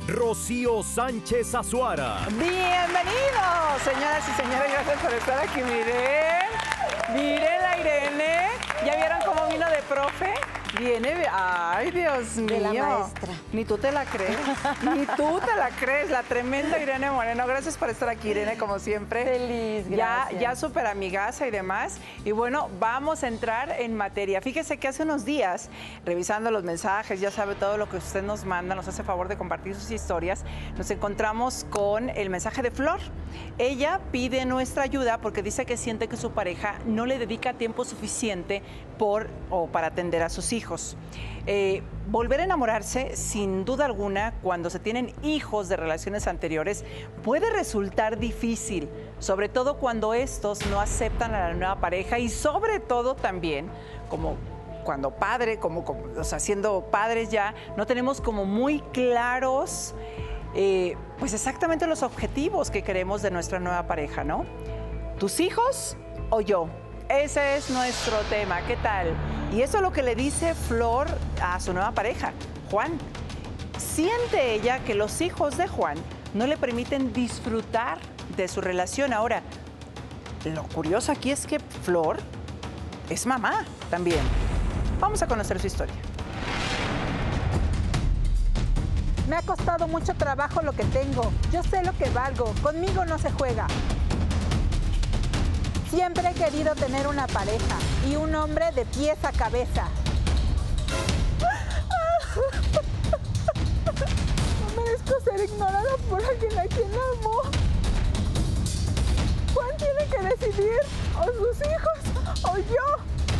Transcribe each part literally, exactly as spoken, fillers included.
Rocío Sánchez Azuara. Bienvenidos, señoras y señores, gracias por estar aquí. Miren, miren la Irene. ¿Ya vieron cómo vino de profe? Viene, ay, Dios mío. De la maestra. Ni tú te la crees, ni tú te la crees, la tremenda Irene Moreno. Gracias por estar aquí, Irene, como siempre. Feliz, Ya, gracias. ya súper amigaza y demás. Y bueno, vamos a entrar en materia. Fíjese que hace unos días, revisando los mensajes, ya sabe todo lo que usted nos manda, nos hace favor de compartir sus historias, nos encontramos con el mensaje de Flor. Ella pide nuestra ayuda porque dice que siente que su pareja no le dedica tiempo suficiente por o para atender a sus hijos. Eh, volver a enamorarse, sin duda alguna, cuando se tienen hijos de relaciones anteriores, puede resultar difícil, sobre todo cuando estos no aceptan a la nueva pareja y sobre todo también, como cuando padre, como, como o sea, siendo padres ya, no tenemos como muy claros, eh, pues exactamente los objetivos que queremos de nuestra nueva pareja, ¿no? ¿Tus hijos o yo? Ese es nuestro tema, ¿qué tal? Y eso es lo que le dice Flor a su nueva pareja, Juan. Siente ella que los hijos de Juan no le permiten disfrutar de su relación. Ahora, lo curioso aquí es que Flor es mamá también. Vamos a conocer su historia. Me ha costado mucho trabajo lo que tengo. Yo sé lo que valgo. Conmigo no se juega. Siempre he querido tener una pareja y un hombre de pies a cabeza. No merezco ser ignorada por alguien a quien amo. Juan tiene que decidir, o sus hijos o yo.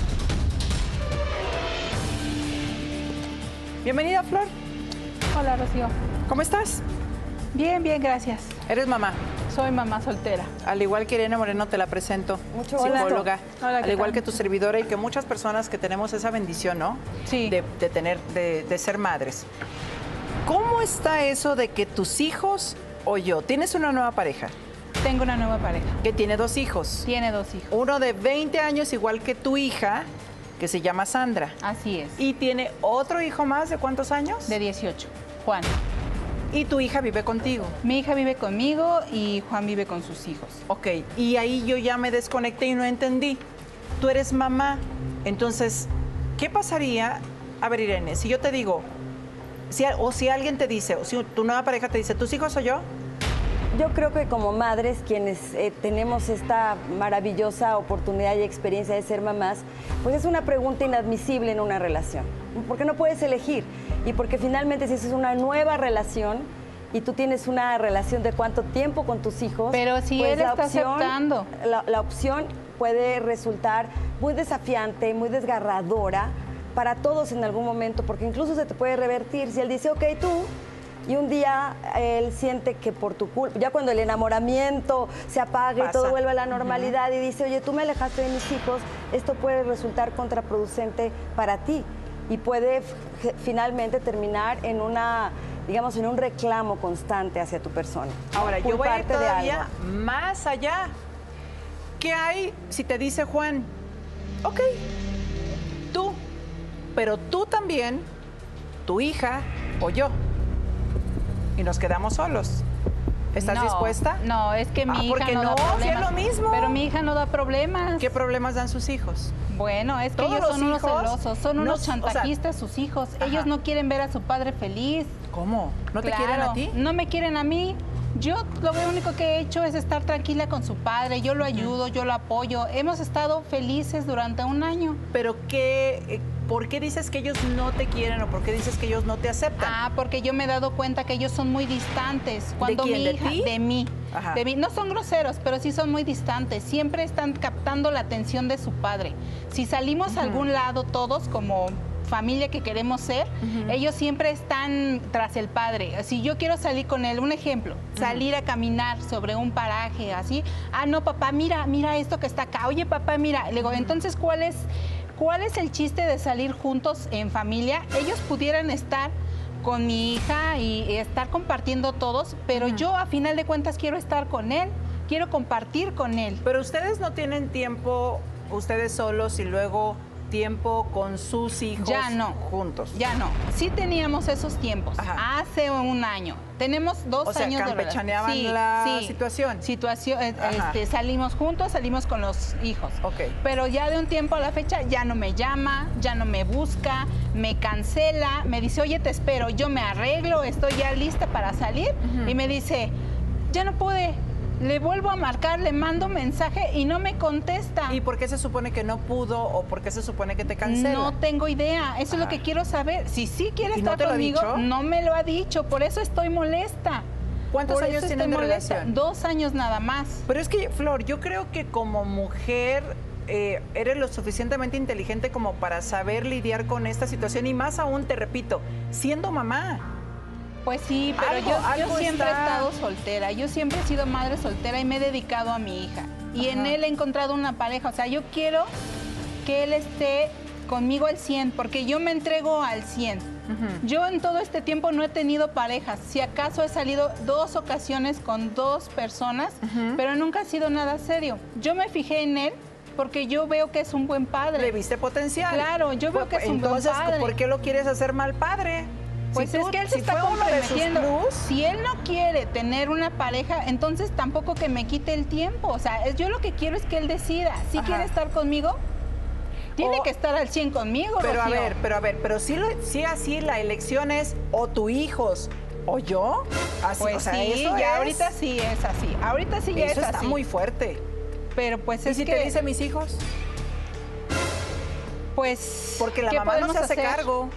Bienvenida, Flor. Hola, Rocío. ¿Cómo estás? Bien, bien, gracias. Eres mamá. Soy mamá soltera. Al igual que Irene Moreno, te la presento. Mucho gusto. Psicóloga. Hola, ¿qué Al igual tal? que tu servidora y que muchas personas que tenemos esa bendición, ¿no? Sí. De, de tener, de, de ser madres. ¿Cómo está eso de que tus hijos o yo? Tienes una nueva pareja Tengo una nueva pareja. que tiene dos hijos. Tiene dos hijos. Uno de veinte años, igual que tu hija, que se llama Sandra. Así es. Y tiene otro hijo más, ¿de cuántos años? De dieciocho. Juan. Y tu hija vive contigo. Mi hija vive conmigo y Juan vive con sus hijos. Ok, y ahí yo ya me desconecté y no entendí. Tú eres mamá, entonces, ¿qué pasaría? A ver, Irene, si yo te digo, si, o si alguien te dice, o si tu nueva pareja te dice, ¿tus hijos o yo? Yo creo que como madres, quienes eh, tenemos esta maravillosa oportunidad y experiencia de ser mamás, pues es una pregunta inadmisible en una relación. Porque no puedes elegir. Y porque finalmente si es una nueva relación y tú tienes una relación de cuánto tiempo con tus hijos... Pero si pues él está aceptando. La, la opción puede resultar muy desafiante, muy desgarradora para todos en algún momento, porque incluso se te puede revertir. Si él dice, ok, tú... Y un día él siente que por tu culpa, ya cuando el enamoramiento se apaga Pasa. y todo vuelve a la normalidad, uh-huh. Y dice, oye, tú me alejaste de mis hijos, esto puede resultar contraproducente para ti y puede finalmente terminar en una, digamos, en un reclamo constante hacia tu persona. Ahora, yo voy a ir Culparte de todavía algo. más allá. ¿Qué hay si te dice Juan? Ok, tú, pero tú también, tu hija o yo. Y nos quedamos solos. ¿Estás No, dispuesta? No, es que mi Ah, hija porque no, no, da si es problemas. lo mismo. Pero mi hija no da problemas. ¿Qué problemas dan sus hijos? Bueno, es que Todos ellos los son unos hijos celosos, son no- unos o sea, chantajistas sus hijos. ajá. Ellos no quieren ver a su padre feliz. ¿Cómo? ¿No te Claro, quieren a ti? No me quieren a mí. Yo lo único que he hecho es estar tranquila con su padre. Yo lo ayudo, yo lo apoyo. Hemos estado felices durante un año. ¿Pero qué, eh, por qué dices que ellos no te quieren o por qué dices que ellos no te aceptan? Ah, porque yo me he dado cuenta que ellos son muy distantes. Cuando quién? mi ¿De hija, ti? de mí, Ajá. de mí, no son groseros, pero sí son muy distantes. Siempre están captando la atención de su padre. Si salimos a algún lado todos como familia que queremos ser, uh-huh. ellos siempre están tras el padre. Si yo quiero salir con él, un ejemplo, salir uh-huh. a caminar sobre un paraje así, ah, no, papá, mira, mira esto que está acá. Oye, papá, mira. Le digo, uh-huh. entonces, ¿cuál es, cuál es el chiste de salir juntos en familia? Ellos pudieran estar con mi hija y estar compartiendo todos, pero uh-huh. yo a final de cuentas quiero estar con él, quiero compartir con él. Pero ustedes no tienen tiempo, ustedes solos, y luego tiempo con sus hijos Ya no. juntos. Ya no. Sí teníamos esos tiempos. Ajá. Hace un año. Tenemos dos O sea, años de relación. campechaneaban Sí, la sí. situación. Situación, eh, Ajá. este, salimos juntos, salimos con los hijos. Ok. Pero ya de un tiempo a la fecha ya no me llama, ya no me busca, me cancela, me dice, oye, te espero, yo me arreglo, estoy ya lista para salir. Ujú. Y me dice, ya no pude. Le vuelvo a marcar, le mando mensaje y no me contesta. ¿Y por qué se supone que no pudo o por qué se supone que te cancela? No tengo idea, eso es lo Ajá. que quiero saber. Si sí quiere ¿Y no estar te lo ha conmigo, dicho? no me lo ha dicho, por eso estoy molesta. ¿Cuántos Por años eso tienen estoy de molesta. relación? Dos años nada más. Pero es que, Flor, yo creo que como mujer eh, eres lo suficientemente inteligente como para saber lidiar con esta situación y más aún, te repito, siendo mamá. Pues sí, pero Algo- yo, yo algo siempre está- he estado soltera, yo siempre he sido madre soltera y me he dedicado a mi hija. Y en Ajá. él he encontrado una pareja, o sea, yo quiero que él esté conmigo al cien, porque yo me entrego al cien. Ujú. Yo en todo este tiempo no he tenido parejas, si acaso he salido dos ocasiones con dos personas, Ujú. pero nunca ha sido nada serio. Yo me fijé en él porque yo veo que es un buen padre. ¿Le viste potencial? Claro, yo veo que es un buen Entonces, padre. ¿por qué lo quieres hacer mal padre? Pues Si es tú- que él se si está fue uno de sus comprometiendo. plus, Si él no quiere tener una pareja, entonces tampoco que me quite el tiempo. O sea, es- yo lo que quiero es que él decida. Si Ajá. quiere estar conmigo, tiene O- que estar al cien conmigo, pero a Rocío. ver, pero a ver, pero si, lo- si así la elección es o tu hijos o yo, así, Pues o sea, sí, eso ya es- ahorita sí es así. Ahorita sí ya eso es está así. muy fuerte. Pero pues ¿Y es si que, te dice mis hijos? pues... Porque la ¿qué mamá no podemos se hace hacer? cargo.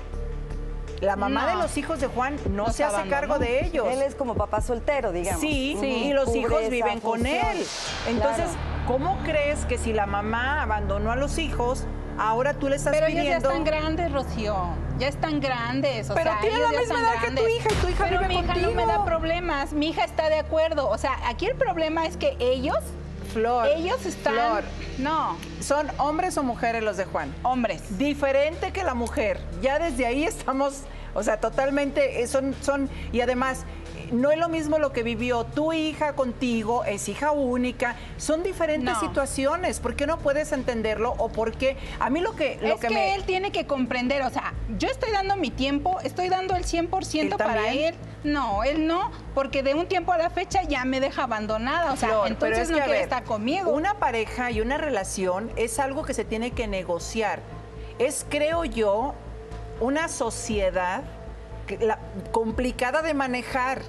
La mamá No. de los hijos de Juan no Los se hace abandonó. cargo de ellos. Él es como papá soltero, digamos. Sí, Ujú. y los Cubre hijos esa viven con función. él. Entonces, Claro. ¿cómo crees que si la mamá abandonó a los hijos, ahora tú le estás Pero ellos ya pidiendo? están grandes, Rocío. Ya están grandes. O Pero sea, tiene ellos la ya misma están edad que tu grandes. hija y tu hija Pero vive mi hija no me contigo. da problemas. Mi hija está de acuerdo. O sea, aquí el problema es que ellos, Flor, ellos están... Flor, No, ¿son hombres o mujeres los de Juan? hombres. Diferente que la mujer. Ya desde ahí estamos, o sea, totalmente, eh, son, son, y además, eh, no es lo mismo lo que vivió tu hija contigo, es hija única, son diferentes No. situaciones. ¿Por qué no puedes entenderlo o por qué? A mí lo que, lo es que, que, me... él tiene que comprender, o sea, yo estoy dando mi tiempo, estoy dando el cien por ciento ¿Él para también? él. No, él no, porque de un tiempo a la fecha ya me deja abandonada, o sea, Flor, pero entonces es no que, a quiere ver, estar conmigo. Una pareja y una relación es algo que se tiene que negociar. Es, creo yo, una sociedad que- la- complicada de manejar.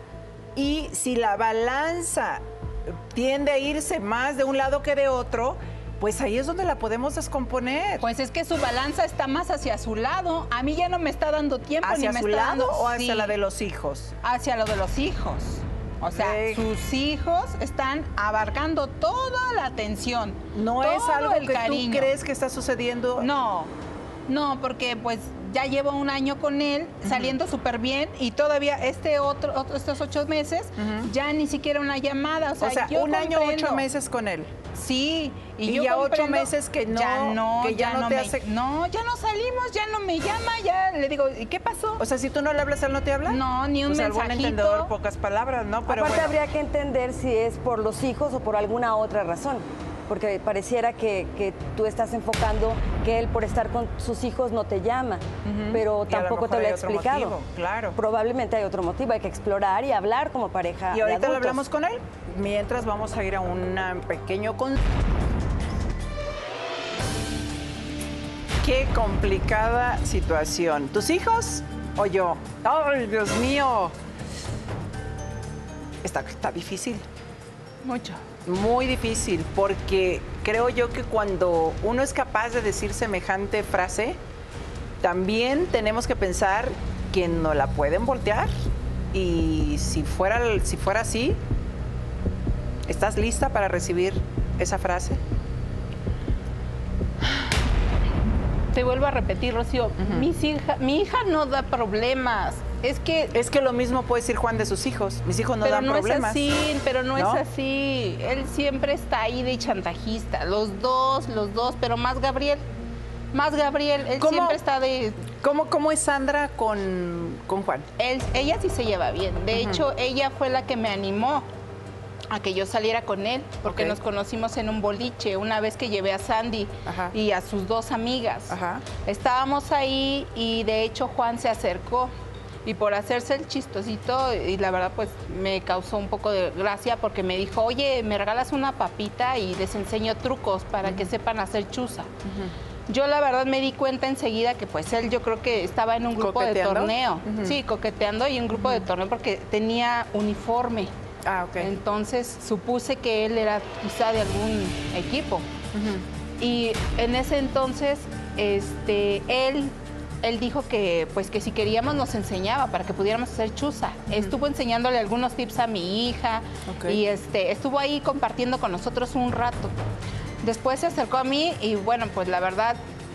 Y si la balanza tiende a irse más de un lado que de otro, pues ahí es donde la podemos descomponer. Pues es que su balanza está más hacia su lado. A mí ya no me está dando tiempo ¿Hacia ni me su está lado dando o hacia sí, la de los hijos? hacia lo de los hijos. O sea, Ok. sus hijos están abarcando toda la atención. ¿No es todo algo el que cariño. tú crees que está sucediendo? No, no, porque pues ya llevo un año con él, saliendo súper bien, y todavía este otro, otro- estos ocho meses, Ujú. ya ni siquiera una llamada. O sea, O sea, yo un año, comprendo. ocho meses con él. Sí, y, Y yo ya ocho comprendo- meses que no- ya no, que ya no te me- hace- no, ya no salimos, ya no me llama, ya le digo, ¿y qué pasó? O sea, si tú no le hablas, él no te habla. No, ni un Pues al buen mensajito. entendedor, pocas palabras, ¿no? Pero Aparte bueno. habría que entender si es por los hijos o por alguna otra razón, porque pareciera que, que tú estás enfocando que él por estar con sus hijos no te llama, Ujú. pero Y a lo tampoco mejor te lo hay ha otro explicado. motivo, claro. Probablemente hay otro motivo, hay que explorar y hablar como pareja. Y de ahorita lo adultos. hablamos con él. Mientras vamos a ir a un pequeño con. Qué complicada situación. ¿Tus hijos o yo? ¡Ay, Dios mío! Está, está difícil. Mucho. Muy difícil, porque creo yo que cuando uno es capaz de decir semejante frase, también tenemos que pensar que no la pueden voltear. Y si fuera, si fuera así, ¿estás lista para recibir esa frase? Te vuelvo a repetir, Rocío, mis hija, mi hija no da problemas. Es que Es que lo mismo puede decir Juan de sus hijos. Mis hijos no pero dan no problemas. es así, pero no, ¿No? es así. Él siempre está ahí de chantajista. Los dos, los dos, pero más Gabriel. Más Gabriel, él ¿Cómo? siempre está de... ¿Cómo, cómo es Sandra con, con Juan? Él, ella sí se lleva bien. De hecho, ella fue la que me animó a que yo saliera con él, porque Ok. nos conocimos en un boliche, una vez que llevé a Sandy Ajá. y a sus dos amigas. Ajá. Estábamos ahí y de hecho Juan se acercó y por hacerse el chistosito, y la verdad pues me causó un poco de gracia porque me dijo, oye, ¿me regalas una papita y les enseño trucos para que sepan hacer chuza? Yo la verdad me di cuenta enseguida que pues él yo creo que estaba en un grupo de ¿Coqueteando? torneo. Ujú. Sí, coqueteando y un grupo de torneo porque tenía uniforme. Ah, ok. Entonces supuse que él era quizá de algún equipo. Y en ese entonces, este, él, él dijo que, pues, que si queríamos nos enseñaba para que pudiéramos hacer chuza. Estuvo enseñándole algunos tips a mi hija Ok. y este, estuvo ahí compartiendo con nosotros un rato. Después se acercó a mí y bueno, pues la verdad,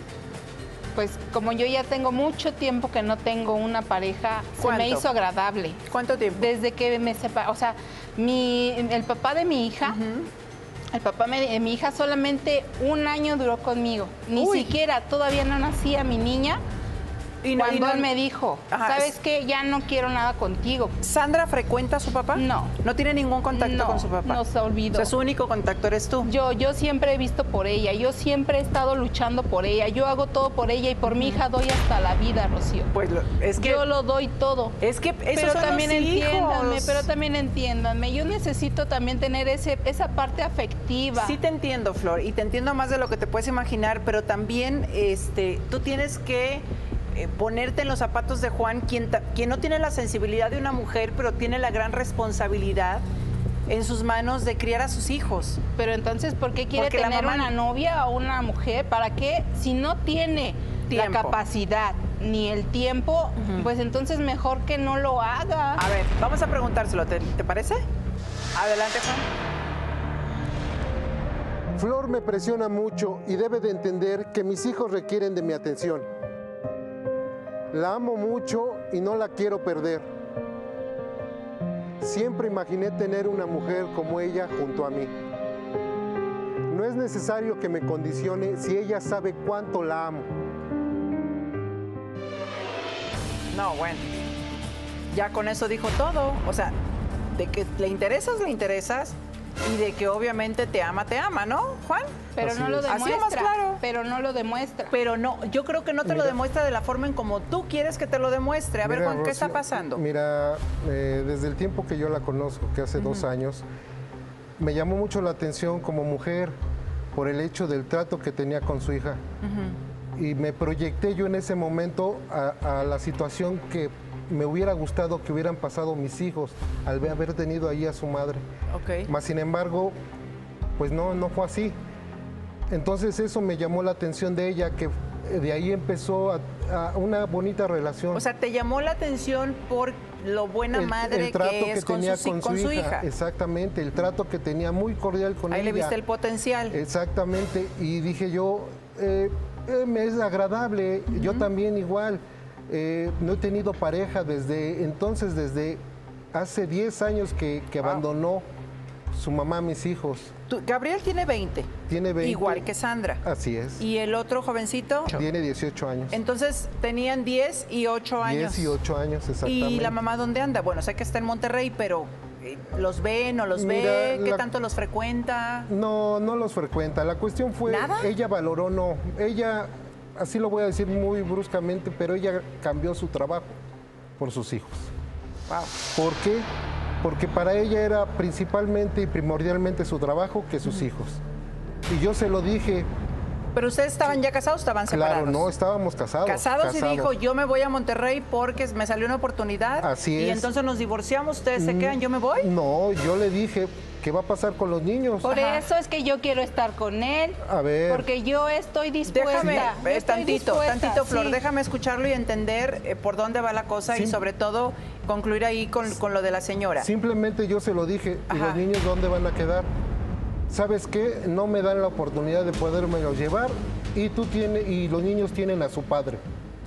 pues como yo ya tengo mucho tiempo que no tengo una pareja, se ¿Cuánto? me hizo agradable. ¿Cuánto tiempo? Desde que me separé, o sea, mi, el papá de mi hija, el papá me- de mi hija solamente un año duró conmigo. Ni Uy. siquiera, todavía no nacía mi niña. Y no- y cuando no- él me dijo, Ajá, ¿sabes es- qué? Ya no quiero nada contigo. ¿Sandra frecuenta a su papá? No. ¿No tiene ningún contacto No, con su papá? no se olvidó. O sea, su único contacto eres tú. Yo, yo siempre he visto por ella, yo siempre he estado luchando por ella, yo hago todo por ella y por mi hija doy hasta la vida, Rocío. Pues lo- es que... Yo lo doy todo. Es que esos Pero son también los entiéndanme, hijos. pero también entiéndanme. Yo necesito también tener ese, esa parte afectiva. Sí te entiendo, Flor, y te entiendo más de lo que te puedes imaginar, pero también este, tú tienes que eh, ponerte en los zapatos de Juan, quien, ta- quien no tiene la sensibilidad de una mujer, pero tiene la gran responsabilidad en sus manos de criar a sus hijos. Pero entonces, ¿por qué quiere Porque la tener mamá- una novia o una mujer? ¿Para qué? Si no tiene Tiempo. la capacidad ni el tiempo, pues entonces mejor que no lo haga. A ver, vamos a preguntárselo, ¿te, te parece? Adelante, Juan. Flor me presiona mucho y debe de entender que mis hijos requieren de mi atención. La amo mucho y no la quiero perder. Siempre imaginé tener una mujer como ella junto a mí. No es necesario que me condicione si ella sabe cuánto la amo. No, bueno. Ya con eso dijo todo. O sea, de que le interesas, le interesas. Y de que obviamente te ama, te ama, ¿no, Juan? Pero Así no lo es. Así demuestra. o más claro. Pero no lo demuestra. Pero no, yo creo que no te lo Mira. demuestra de la forma en como tú quieres que te lo demuestre. A ver, Mira, Juan, ¿qué está Rocío, pasando? Mira, eh, desde el tiempo que yo la conozco, que hace dos años, me llamó mucho la atención como mujer por el hecho del trato que tenía con su hija. Y me proyecté yo en ese momento a, a la situación que me hubiera gustado que hubieran pasado mis hijos al ve- haber tenido ahí a su madre. Ok. Más sin embargo, pues no, no fue así. Entonces eso me llamó la atención de ella, que de ahí empezó a, a una bonita relación. O sea, te llamó la atención por lo buena el, madre el trato que que, es con, tenía su, con, con su, su hija. hija. Exactamente, el trato que tenía muy cordial con Ahí ella. le viste el potencial. Exactamente, y dije yo, eh, eh, me es agradable, yo también igual. Eh, no he tenido pareja desde entonces, desde hace diez años que, que Wow. abandonó su mamá a mis hijos. Tú- Gabriel tiene veinte. Tiene veinte. Igual que Sandra. Así es. Y el otro jovencito. Tiene dieciocho años. Entonces tenían diez y ocho años. diez y ocho años, exactamente. ¿Y la mamá dónde anda? Bueno, sé que está en Monterrey, pero eh, ¿los ve, no los Mira, ve? ¿Qué la- tanto los frecuenta? No, no los frecuenta. La cuestión fue, ¿Nada? ella valoró, no. Ella, así lo voy a decir muy bruscamente, pero ella cambió su trabajo por sus hijos. Wow. ¿Por qué? Porque para ella era principalmente y primordialmente su trabajo que sus hijos. Y yo se lo dije, ¿Pero ustedes estaban ya casados o estaban separados? claro, no, estábamos casados. Casados y dijo, yo me voy a Monterrey porque me salió una oportunidad. Así Y es. entonces nos divorciamos, ustedes se Mm, quedan, yo me voy. No, yo le dije, ¿qué va a pasar con los niños? Por Ajá. eso es que yo quiero estar con él. A ver. Porque yo estoy dispuesta. Déjame, yo eh, estoy tantito, dispuesta, tantito, Flor, sí. déjame escucharlo y entender eh, por dónde va la cosa y Sí. sobre todo concluir ahí con, con lo de la señora. Simplemente yo se lo dije, ¿y Ajá. los niños dónde van a quedar? ¿Sabes qué? No me dan la oportunidad de podérmelos llevar y tú tienes y los niños tienen a su padre.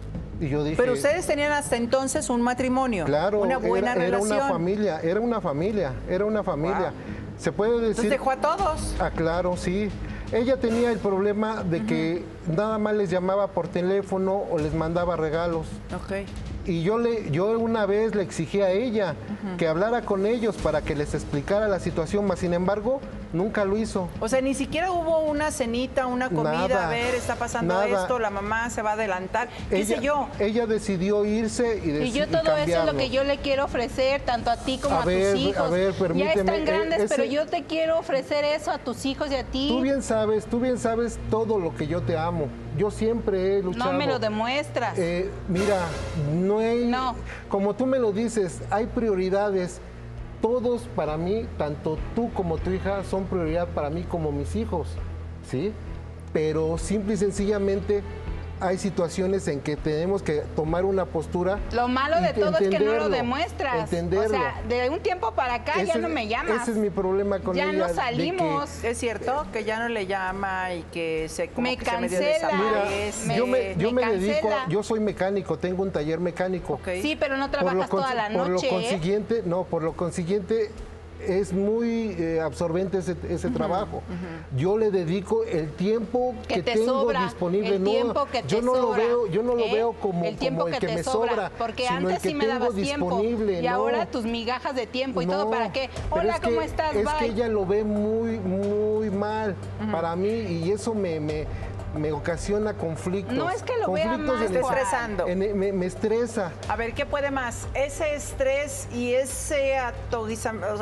Y yo dije, Pero ustedes tenían hasta entonces un matrimonio, claro, una buena era, era relación. una familia, era una familia, era una familia. Se puede decir. Entonces dejó a todos. Ah, claro, sí. Ella tenía el problema de que nada más les llamaba por teléfono o les mandaba regalos. Ok. Y yo, le, yo una vez le exigí a ella uh-huh. que hablara con ellos para que les explicara la situación, mas sin embargo, nunca lo hizo. O sea, ni siquiera hubo una cenita, una comida, nada, a ver, está pasando nada. esto, la mamá se va a adelantar, qué ella, sé yo. Ella decidió irse y, y yo todo y eso es lo que yo le quiero ofrecer, tanto a ti como a, a ver, tus hijos. A ver, permíteme. Ya están grandes, ese, pero yo te quiero ofrecer eso a tus hijos y a ti. Tú bien sabes, tú bien sabes todo lo que yo te amo. Yo siempre he luchado. No me lo demuestras. Eh, mira, no hay... No. Como tú me lo dices, hay prioridades. Todos para mí, tanto tú como tu hija, son prioridad para mí como mis hijos, ¿sí? Pero simple y sencillamente hay situaciones en que tenemos que tomar una postura. Lo malo de todo es que no lo demuestras. Entenderlo. O sea, de un tiempo para acá ese, ya no me llamas. Ese es mi problema con ya ella. Ya no salimos. Que, es cierto que ya no le llama y que se como me que cancela. Se Mira, me, yo me, yo me me dedico, cancela. yo soy mecánico, tengo un taller mecánico. Okay. Sí, pero no trabajas toda la noche. Por lo consiguiente, ¿eh? no, por lo consiguiente es muy eh, absorbente ese, ese uh-huh, trabajo. Uh-huh. Yo le dedico el tiempo que, que tengo sobra, disponible. El tiempo que te yo no sobra, lo veo, yo no lo ¿eh? veo como el, tiempo como el que, que te me sobra, sobra, porque sino antes el que sí me dabas tiempo y no. ahora tus migajas de tiempo y no, todo para qué. Hola, es ¿cómo que, estás? Es Bye. que ella lo ve muy, muy mal uh-huh. para mí y eso me, me me ocasiona conflictos. No es que lo vea mal, me está estresando. En, me, me estresa. A ver, ¿qué puede más? Ese estrés y ese atosigamiento.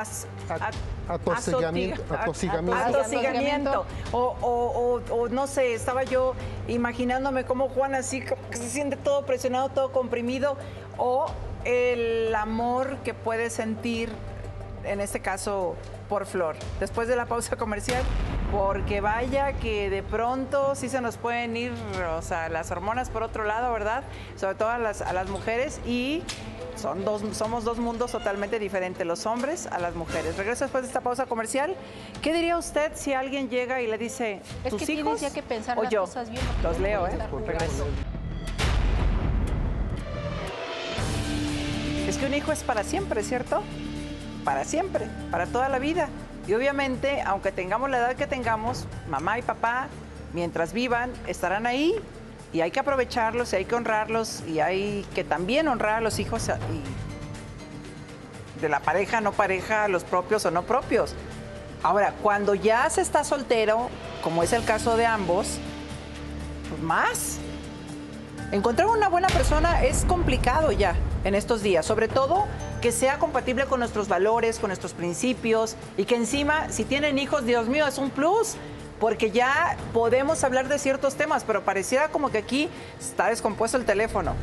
Atosigamiento. Atosigamiento. Atosigamiento. O, o, o, o no sé, estaba yo imaginándome cómo Juan así que se siente todo presionado, todo comprimido. O el amor que puede sentir, en este caso, por Flor. Después de la pausa comercial, porque vaya que de pronto sí se nos pueden ir, o sea, las hormonas por otro lado, ¿verdad? Sobre todo a las, a las mujeres y son dos, somos dos mundos totalmente diferentes, los hombres a las mujeres. Regreso después de esta pausa comercial. ¿Qué diría usted si alguien llega y le dice, es tus que hijos tienes ya que pensar o las yo? Cosas bien, los leo, ¿eh? Regreso. Es que un hijo es para siempre, ¿cierto? Para siempre, para toda la vida. Y obviamente, aunque tengamos la edad que tengamos, mamá y papá, mientras vivan, estarán ahí y hay que aprovecharlos y hay que honrarlos y hay que también honrar a los hijos y de la pareja, no pareja, los propios o no propios. Ahora, cuando ya se está soltero, como es el caso de ambos, pues más. Encontrar una buena persona es complicado ya en estos días, sobre todo que sea compatible con nuestros valores, con nuestros principios y que encima, si tienen hijos, Dios mío, es un plus, porque ya podemos hablar de ciertos temas, pero pareciera como que aquí está descompuesto el teléfono,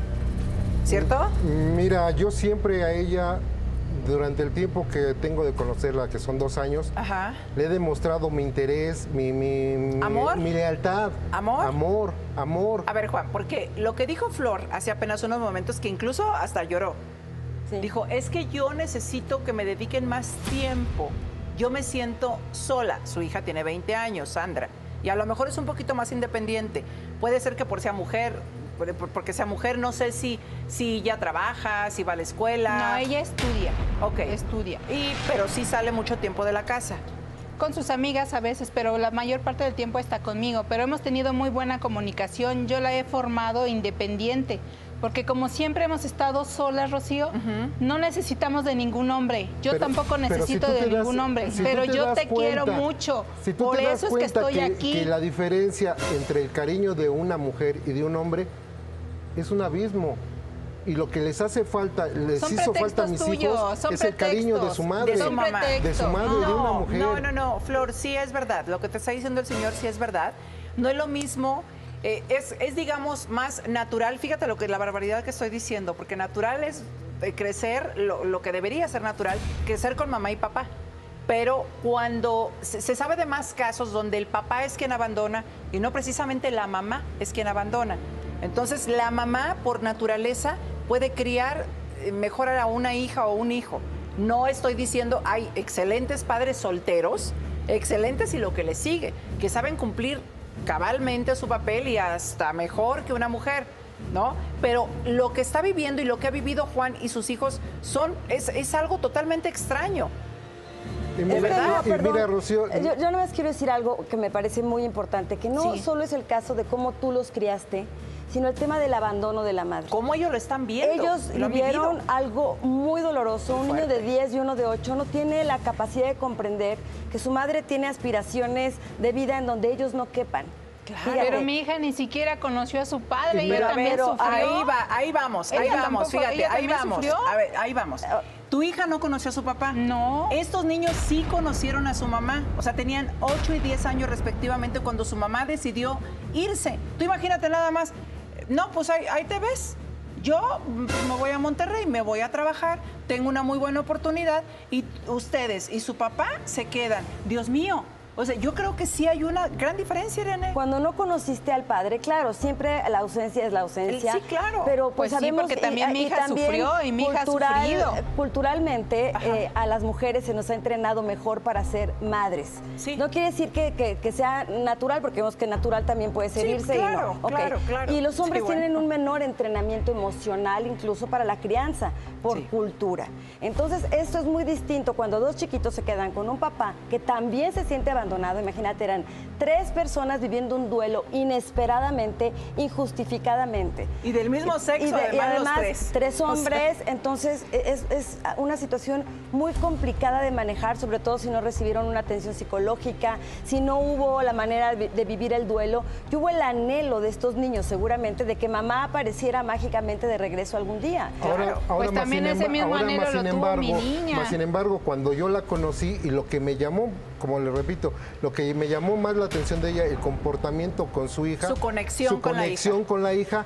¿cierto? Mira, yo siempre a ella, durante el tiempo que tengo de conocerla, que son dos años, Ajá. le he demostrado mi interés, mi, mi, ¿Amor? mi, mi lealtad. ¿Amor? Amor, amor. A ver, Juan, porque lo que dijo Flor hace apenas unos momentos, que incluso hasta lloró, sí. Dijo, es que yo necesito que me dediquen más tiempo. Yo me siento sola. Su hija tiene veinte años, Sandra, y a lo mejor es un poquito más independiente. Puede ser que por sea mujer, porque sea mujer, no sé si, si ya trabaja, si va a la escuela. No, ella estudia. Ok. Estudia. Y, pero sí sale mucho tiempo de la casa. Con sus amigas a veces, pero la mayor parte del tiempo está conmigo. Pero hemos tenido muy buena comunicación. Yo la he formado independiente. Porque como siempre hemos estado solas, Rocío, uh-huh. no necesitamos de ningún hombre. Yo pero, tampoco necesito si de das, ningún hombre. Si pero te yo te cuenta, quiero mucho. Si tú Por te das eso es que estoy que, aquí. Que la diferencia entre el cariño de una mujer y de un hombre es un abismo. Y lo que les hace falta, les son hizo falta a mis tuyos, hijos, es pretextos, el cariño de su madre, de su mamá, de su madre no, y de una mujer. No, no, no, Flor, sí es verdad. Lo que te está diciendo el señor sí es verdad. No es lo mismo, eh, es, es digamos más natural. Fíjate lo que la barbaridad que estoy diciendo, porque natural es eh, crecer, lo, lo que debería ser natural, crecer con mamá y papá. Pero cuando se, se sabe de más casos donde el papá es quien abandona y no precisamente la mamá es quien abandona. Entonces, la mamá, por naturaleza, puede criar mejor a una hija o un hijo. No estoy diciendo, hay excelentes padres solteros, excelentes y lo que les sigue, que saben cumplir cabalmente su papel y hasta mejor que una mujer, ¿no? Pero lo que está viviendo y lo que ha vivido Juan y sus hijos son, es, es algo totalmente extraño. Y mira, verdad, y mira, Rocío, yo, yo nada más quiero decir algo que me parece muy importante, que no sí. solo es el caso de cómo tú los criaste, sino el tema del abandono de la madre. ¿Cómo ellos lo están viendo? Ellos ¿Lo han vivieron vivido? algo muy doloroso. Muy Un niño de fuerte. diez y uno de ocho no tiene la capacidad de comprender que su madre tiene aspiraciones de vida en donde ellos no quepan. Claro. Fíjate. Pero mi hija ni siquiera conoció a su padre, Y ella mira- también Pero sufrió. ahí va, ahí vamos, ahí Ella vamos, tampoco- fíjate, ella ahí también vamos. sufrió. A ver, ahí vamos. Tu hija no conoció a su papá. No. Estos niños sí conocieron a su mamá. O sea, tenían ocho y diez años respectivamente cuando su mamá decidió irse. Tú imagínate nada más. No, pues ahí, ahí te ves. Yo me voy a Monterrey, me voy a trabajar, tengo una muy buena oportunidad y ustedes y su papá se quedan. Dios mío. O sea, yo creo que sí hay una gran diferencia, Irene. Cuando no conociste al padre, claro, siempre la ausencia es la ausencia. Sí, claro. Pero pues, Pues sí, sabemos porque también mi hija también sufrió y mi hija ha cultural- sufrido. Culturalmente, Ajá. eh, a las mujeres se nos ha entrenado mejor para ser madres. Sí. No quiere decir que, que- que sea natural, porque vemos que natural también puede ser Sí, irse claro, y no. Ok. claro, claro. Y los hombres Sí, bueno. tienen un menor entrenamiento emocional, incluso para la crianza, por Sí. cultura. Entonces, esto es muy distinto cuando dos chiquitos se quedan con un papá que también se siente abandonado. Imagínate, eran tres personas viviendo un duelo inesperadamente, injustificadamente. Y del mismo sexo, Y, de- y además, los además, tres. tres O sea. hombres, entonces es, es una situación muy complicada de manejar, sobre todo si no recibieron una atención psicológica, si no hubo la manera de de vivir el duelo, y hubo el anhelo de estos niños seguramente de que mamá apareciera mágicamente de regreso algún día. Ahora, ahora Pues más también sin ese emba- mismo ahora anhelo más lo sin tuvo embargo, mi niña. más sin embargo, cuando yo la conocí y lo que me llamó, como le repito, lo que me llamó más la atención de ella, el comportamiento con su hija, Su conexión su con la conexión hija. con la hija.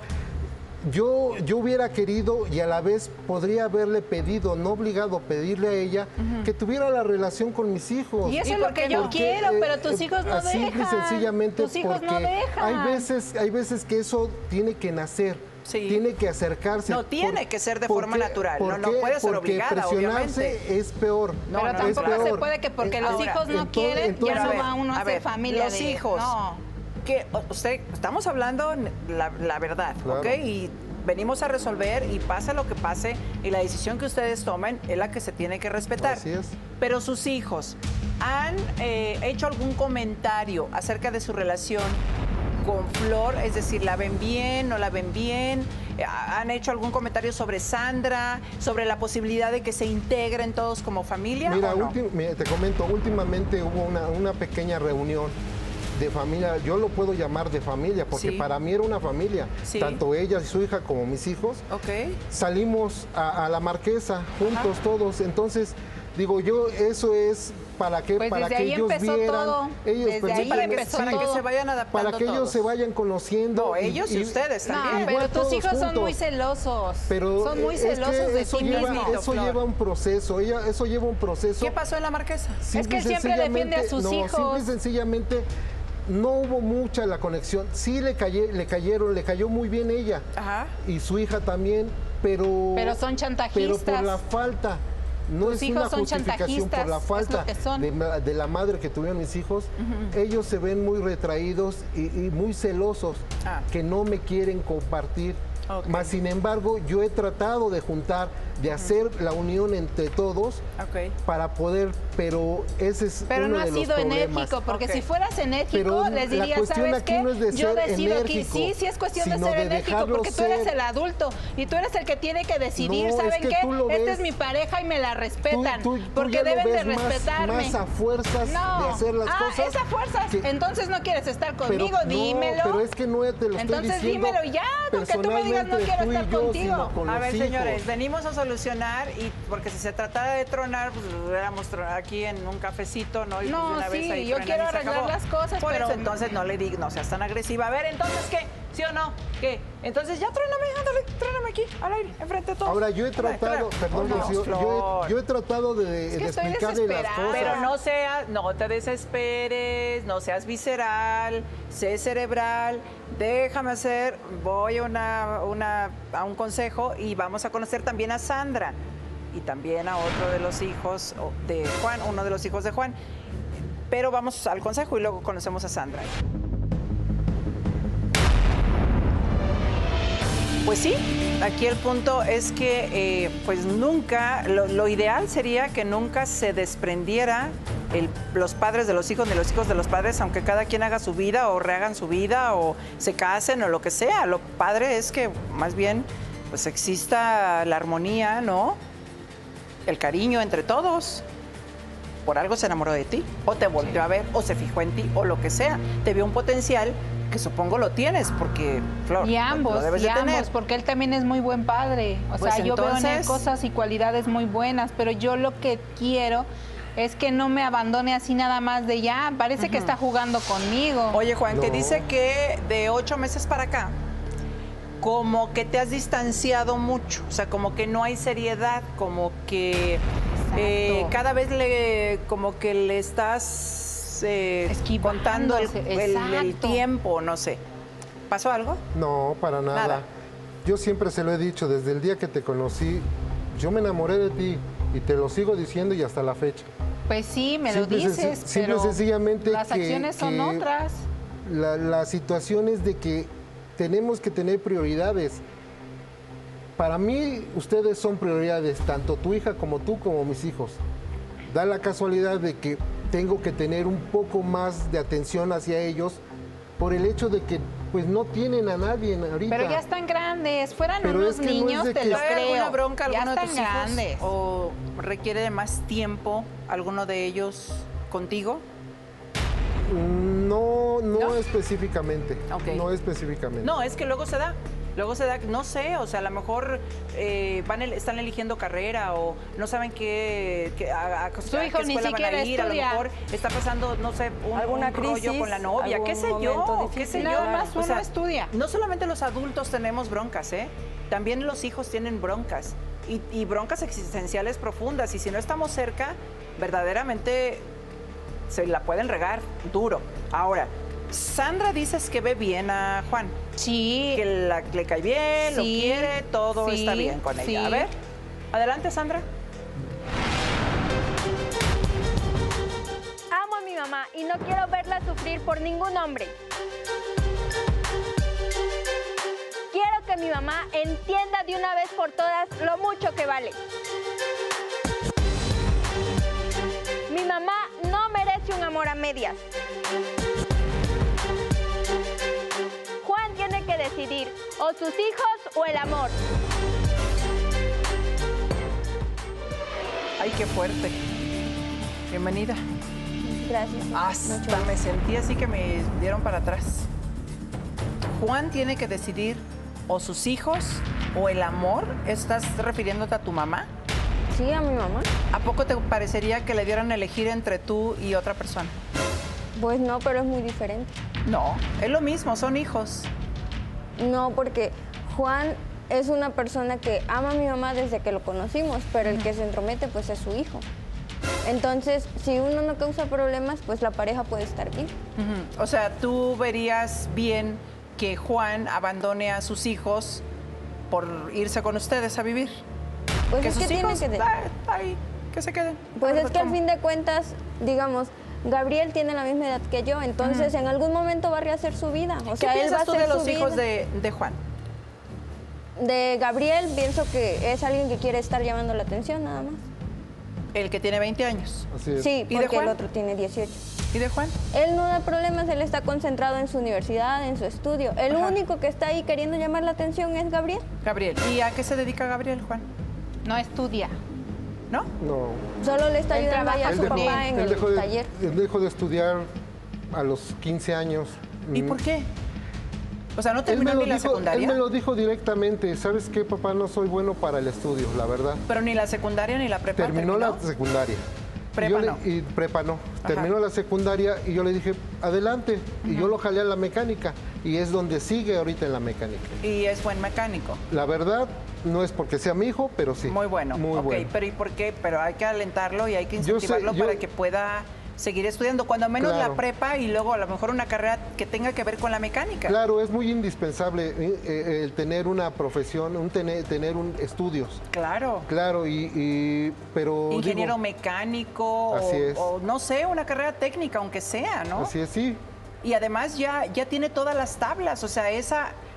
Yo, yo hubiera querido y a la vez podría haberle pedido, no obligado, pedirle a ella que tuviera la relación con mis hijos. Y eso ¿Y es por lo qué que yo no? quiero, eh, pero tus eh, hijos no así dejan. y sencillamente Tus hijos porque no dejan. hay veces, hay veces que eso tiene que nacer. Sí. Tiene que acercarse. No, tiene que ser de forma natural, no- no qué? puede ser Porque obligada, presionarse obviamente. es peor. No, Pero no, tampoco es peor. se puede que porque los Ahora, hijos no ento- quieren, entonces- ya no a ver, va uno a a hacer ver, familia los de... hijos. No. Que o- usted, estamos hablando la, la verdad, Claro. ¿ok? Y venimos a resolver y pase lo que pase y la decisión que ustedes tomen es la que se tiene que respetar. Así es. Pero sus hijos, ¿han eh, hecho algún comentario acerca de su relación con Flor? Es decir, ¿la ven bien, no la ven bien? Eh, ¿Han hecho algún comentario sobre Sandra, sobre la posibilidad de que se integren todos como familia? Mira, o no? ultim- mira, te comento, últimamente hubo una, una pequeña reunión de familia, yo lo puedo llamar de familia, porque Sí. para mí era una familia, Sí. tanto ella y su hija como mis hijos. Ok. Salimos a, a la Marquesa juntos todos, entonces digo yo, eso es para que, Pues para desde que ahí ellos empezó vieran, todo. ellos Desde pero ahí sí, para que, empezó para que todo. se vayan adaptando para que ellos todos. se vayan conociendo. No, ellos y ustedes No, también. pero igual tus todos hijos son juntos. muy celosos. Pero son muy es que celosos de eso ti lleva, mismo. Eso Flor. lleva un proceso, ella, eso lleva un proceso. ¿Qué pasó en la Marquesa? Simple Es que y él siempre defiende a sencillamente- sus no, hijos. Simple y sencillamente no hubo mucha la conexión. Sí le, caye- le cayeron, le cayó muy bien ella. Ajá. Y su hija también, pero... Pero son chantajistas. Pero por la falta. No Tus es hijos una son justificación por la chantajistas, es falta lo que son. de, ma- de la madre que tuvieron mis hijos. Ellos se ven muy retraídos y, y muy celosos, Ah. que no me quieren compartir. Ok. Mas, sin embargo, yo he tratado de juntar, de hacer la unión entre todos Ok. para poder, pero ese es Pero uno no has de los sido problemas. enérgico, porque Ok. si fueras enérgico, Pero les la dirías, cuestión ¿sabes aquí qué? no es de Yo ser decido aquí. enérgico, Sí, sí es cuestión de sino ser de enérgico, dejarlo porque tú eres ser. el adulto y tú eres el que tiene que decidir, No, es ¿saben que qué? tú lo Esta ves- es mi pareja y me la Tú- respetan, tú- tú porque ya lo deben de ves más- respetarme. Más a fuerzas no. de hacer las ah, cosas. esa fuerza. que- Entonces no quieres estar pero conmigo, no, dímelo. pero es que no te lo estoy Entonces diciendo dímelo ya, no que tú me digas, no personalmente quiero tú y estar yo, contigo. sino con A los ver, hijos. señores, venimos a solucionar y porque si se tratara de tronar, pues lo hubiéramos tronado aquí en un cafecito, ¿no? Y No, pues de una vez sí, ahí yo truenan quiero y se arreglar acabó. las cosas, Por pero- eso, entonces no le digas, no seas tan agresiva. A ver, entonces, ¿qué? ¿Sí o no? ¿Qué? Entonces ya tróname, ándale, tróname aquí, al aire, enfrente de todos. Ahora, yo he Tróname, tratado, tróname. perdón, Vámonos, Rocío, yo, Flor. he, yo he tratado de, Es que de estoy explicarle las desesperada. cosas. Pero no seas, no te desesperes, no seas visceral, sé cerebral, déjame hacer, voy a, una, una- a un consejo y vamos a conocer también a Sandra y también a otro de los hijos de Juan, uno de los hijos de Juan. Pero vamos al consejo y luego conocemos a Sandra. Pues sí, aquí el punto es que eh, pues nunca, lo, lo ideal sería que nunca se desprendiera el- los padres de los hijos ni los hijos de los padres, aunque cada quien haga su vida o rehagan su vida o se casen o lo que sea. Lo padre es que más bien pues exista la armonía, ¿no? El cariño entre todos. Por algo se enamoró de ti, o te volvió a ver, o se fijó en ti, o lo que sea. Te vio un potencial que supongo lo tienes, porque, Flor, Y lo- ambos, lo debes y de tener. ambos, porque él también es muy buen padre. O Pues sea, yo veo en él entonces- cosas y cualidades muy buenas, pero yo lo que quiero es que no me abandone así nada más de ya. Parece que está jugando conmigo. Oye, Juan, que No. dice que de ocho meses para acá, como que te has distanciado mucho, o sea, como que no hay seriedad, como que eh, Exacto. cada vez le, como que le estás eh, contando el, Esquivándose, el- el exacto. tiempo, no sé. ¿Pasó algo? No, para nada. Nada. Yo siempre se lo he dicho, desde el día que te conocí, yo me enamoré de ti y te lo sigo diciendo y hasta la fecha. Pues sí, me lo Simple y senci- dices, simple y pero sencillamente las que- acciones son que otras. La, la situación es de que tenemos que tener prioridades. Para mí, ustedes son prioridades, tanto tu hija como tú, como mis hijos. Da la casualidad de que tengo que tener un poco más de atención hacia ellos por el hecho de que pues no tienen a nadie ahorita. Pero ya están grandes, fueran Pero unos es que no es niños, de te que- lo ¿Trae creo. alguna bronca ya alguno de están tus hijos? grandes. ¿O requiere de más tiempo alguno de ellos contigo? No, no, ¿No? específicamente. Ok. No específicamente. No, es que luego se da. Luego se da, no sé, o sea, a lo mejor eh, van el- están eligiendo carrera o no saben qué, qué- a, a- Su a hijo qué ni escuela van a siquiera ir. estudia. A lo mejor está pasando, no sé, un, Alguna un rollo crisis, con la novia, qué algún sé yo, momento qué sé difícil, yo. Nada más O uno sea, estudia. No solamente los adultos tenemos broncas, ¿eh? También los hijos tienen broncas y, y broncas existenciales profundas y si no estamos cerca, verdaderamente se la pueden regar duro. Ahora, Sandra dices que ve bien a Juan. Sí. Que la- le cae bien, lo Sí, quiere, todo sí, está bien con ella. sí. A ver, adelante, Sandra. Amo a mi mamá y no quiero verla sufrir por ningún hombre. Quiero que mi mamá entienda de una vez por todas lo mucho que vale. Mi mamá no merece un amor a medias. Juan tiene que decidir o sus hijos o el amor. Ay, qué fuerte. Bienvenida. Gracias. Hasta me sentí así que me dieron para atrás. Juan tiene que decidir o sus hijos o el amor. ¿Estás refiriéndote a tu mamá? Sí, a mi mamá. ¿A poco te parecería que le dieran a elegir entre tú y otra persona? Pues no, pero es muy diferente. No, es lo mismo, son hijos. No, porque Juan es una persona que ama a mi mamá desde que lo conocimos, pero el que se entromete pues es su hijo. Entonces, si uno no causa problemas, pues la pareja puede estar bien. Ujú. O sea, tú verías bien que Juan abandone a sus hijos por irse con ustedes a vivir. Pues que es sus que tienen hijos, que... de- ah, ahí, que se queden. Pues A ver es que al cómo. fin de cuentas, digamos, Gabriel tiene la misma edad que yo, entonces en algún momento va a rehacer su vida. O ¿Qué sea, él va piensas a tú hacer de los su hijos vida. de, de Juan? De Gabriel, pienso que es alguien que quiere estar llamando la atención, nada más. El que tiene veinte años. Así es. Sí, ¿Y de porque el Juan? otro tiene dieciocho. ¿Y de Juan? Él no da problemas, él está concentrado en su universidad, en su estudio. El Ajá. único que está ahí queriendo llamar la atención es Gabriel. Gabriel. ¿Y a qué se dedica Gabriel, Juan? No estudia. ¿No? No. Solo le está Él ayudando ahí a trabaja su Él dejó, papá en él el dejó de, taller. él dejó de estudiar a los quince años. ¿Y Mm. por qué? O sea, ¿no Él me, terminó lo ni la dijo, secundaria? él me lo dijo directamente. ¿Sabes qué, papá? No soy bueno para el estudio, la verdad. Pero ni la secundaria ni la prepa Terminó la secundaria. Prepa y yo le- no. y prepa no. Ajá. Terminó la secundaria y yo le dije, adelante. Y yo lo jalé a la mecánica. Y es donde sigue ahorita en la mecánica. Y es buen mecánico. La verdad, no es porque sea mi hijo, pero sí. Muy bueno. Muy ok, bueno. pero ¿y por qué? Pero hay que alentarlo y hay que Yo sé- incentivarlo yo- para que pueda seguir estudiando, cuando menos Claro. la prepa y luego a lo mejor una carrera que tenga que ver con la mecánica. Claro, es muy indispensable eh, eh, el tener una profesión, un tener, tener un estudios. Claro. Claro, y, y- pero Ingeniero digo, mecánico Así o, es. o no sé, una carrera técnica, aunque sea, ¿no? así es, sí. Y además ya, ya tiene todas las tablas, o sea, esa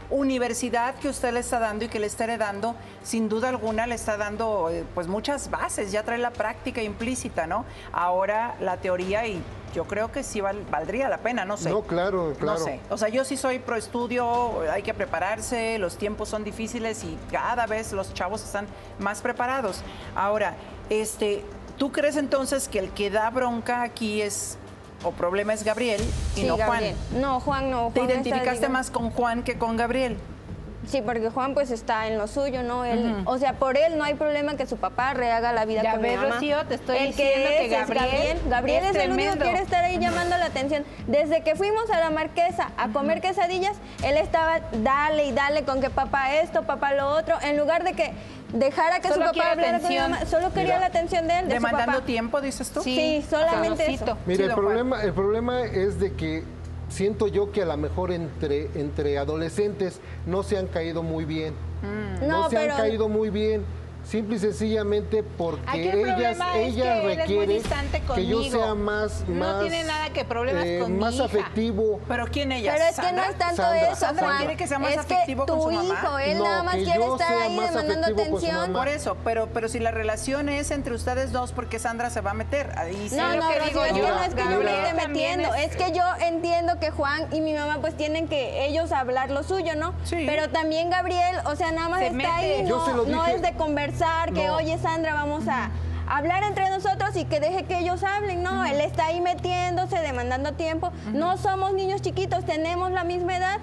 universidad que usted le está dando y que le está heredando, sin duda alguna le está dando eh, pues muchas bases, ya trae la práctica implícita, ¿no? Ahora la teoría y yo creo que sí val, valdría la pena, no sé. No, claro, claro. No sé, o sea, yo sí soy pro estudio, hay que prepararse, los tiempos son difíciles y cada vez los chavos están más preparados. Ahora, este, ¿tú crees entonces que el que da bronca aquí es, o problema es Gabriel y Sí, no Gabriel. Juan? No, Juan no. ¿Te Juan está, identificaste digamos- más con Juan que con Gabriel? Sí, porque Juan pues está en lo suyo, ¿no? Él, O sea, por él no hay problema que su papá rehaga la vida Ya con ves, mi mamá. Rocío, te estoy el diciendo que que es, es Gabriel Gabriel. Gabriel es es, el único que tremendo. quiere estar ahí llamando la atención. Desde que fuimos a la Marquesa a comer quesadillas, él estaba dale y dale con que papá esto, papá lo otro, en lugar de que dejara que Solo su quiere papá hablara con mi atención. mamá, solo quería Mira. la atención de él, de su ¿Demandando papá. tiempo, dices tú? Sí, solamente eso. sabrosito. Mira, Sí, el don Juan. problema, el problema es de que siento yo que a lo mejor entre, entre adolescentes no se han caído muy bien. No, No, se pero- han caído muy bien. Simple y sencillamente Aquí porque el ellas, problema es ellas que él es muy requieren distante que yo conmigo. sea más, No más, tiene nada que problemas con mi más hija. afectivo. ¿Pero quién ella? Pero es que no ¿Sandra? es tanto Sandra. eso, ¿Sandra Juan. quiere que sea más es afectivo que con tu su mamá? hijo, él No, nada más que quiere yo estar sea ahí más demandando afectivo con su atención. mamá. Por eso, pero, pero si la relación es entre ustedes dos, ¿por qué Sandra se va a meter? Ahí sí No, lo no, que Rocío, digo es que yo. no es que yo me Gabriel esté también metiendo, es- es que yo entiendo que Juan y mi mamá pues tienen que ellos hablar lo suyo, ¿no? Sí. Pero también Gabriel, o sea, nada más Se está mete. ahí, Yo no, se lo no dije. es de conversar, que No. oye Sandra, vamos a hablar entre nosotros y que deje que ellos hablen, no, él está ahí metiéndose, demandando tiempo, no somos niños chiquitos, tenemos la misma edad,